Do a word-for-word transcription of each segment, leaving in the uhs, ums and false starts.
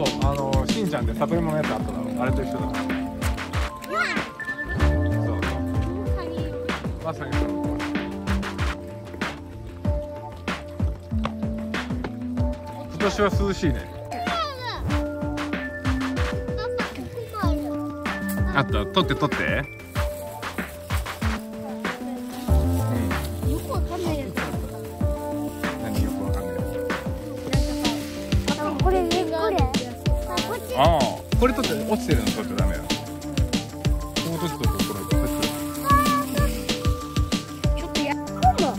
そう、あのしんちゃんで里芋のやつあっただろ、あれと一緒だ。そうそう、まさにそう。今年は涼しいね。あった、取って取って。 よくわかんないやつ。 何よくわかんない。 これね、これ。 ああ、これ取って落ちてるの取っちゃダメよ。こう取って取ってこれ取って。 ちょっとやっこも。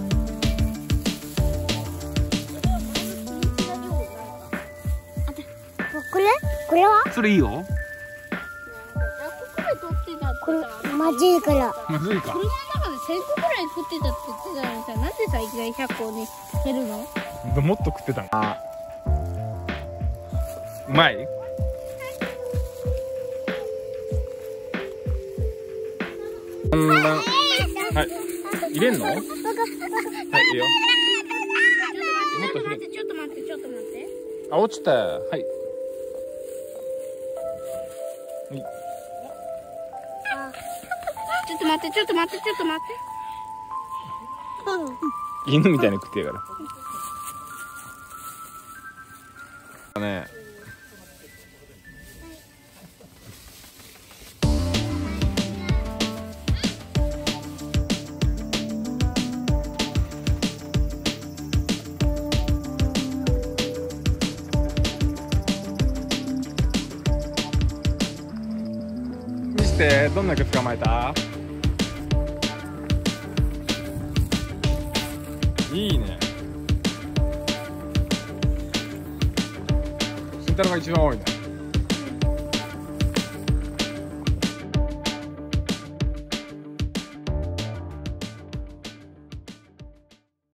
これ？これは？ それいいよ。 これまずいから。 まずいか。 車の中で千個くらい食ってたって言ってたのにさ、なんでさいきなりひゃっこをね減るの？ もっと食ってたの。あ、うまい？こんな、はい、入れんの？はい、いいよ。もっと広い。 ちょっと待って、ちょっと待って。 あ、落ちた。はい。はい。 ちょっと待って、ちょっと待って、ちょっと待って。 犬みたいに食ってやから。ね。見せて、どんなやつ捕まえた？いいね。慎太郎が一番多いね。